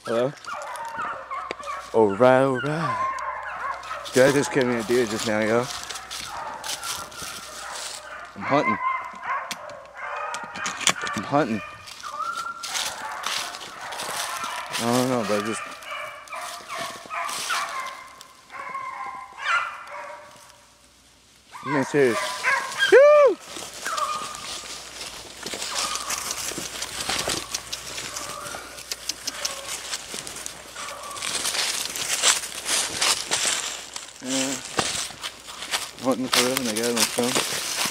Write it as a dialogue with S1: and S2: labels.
S1: Hello? Alright, alright. Dude, I just killed me a deer just now, yo. I'm hunting. I'm hunting. I don't know, but I just... I'm being serious. Woo! Yeah. Hunting for real and I got it on film.